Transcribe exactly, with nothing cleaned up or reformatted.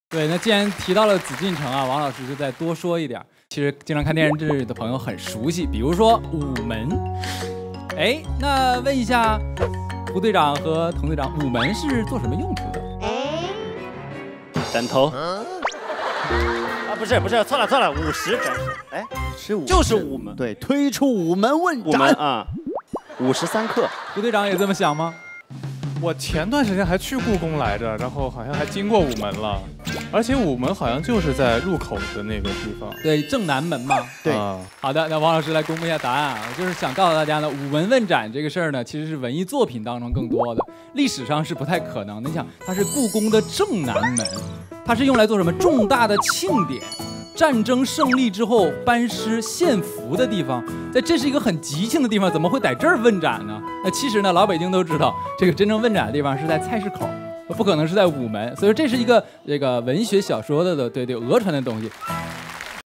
对，那既然提到了紫禁城啊，王老师就再多说一点。其实经常看电视的朋友很熟悉，比如说午门。哎，那问一下胡队长和童队长，午门是做什么用途的？ 枕头。啊，不是不是，错了错了，午时真是。哎， 是午就是午门。 对，推出午门问斩。 午门啊，午时三刻。 胡队长也这么想吗？ 我前段时间还去故宫来着，然后好像还经过午门了，而且午门好像就是在入口的那个地方， 对，正南门嘛。 对， 啊、 好的，那王老师来公布一下答案啊，我就是想告诉大家呢，午门问斩这个事儿呢，其实是文艺作品当中更多的，历史上是不太可能的。你想，它是故宫的正南门，它是用来做什么重大的庆典？战争胜利之后班师献俘的地方，在这是一个很吉庆的地方，怎么会在这儿问斩呢？那其实呢，老北京都知道，这个真正问斩的地方是在菜市口，不可能是在午门，所以说这是一个这个文学小说的的对对讹传的东西。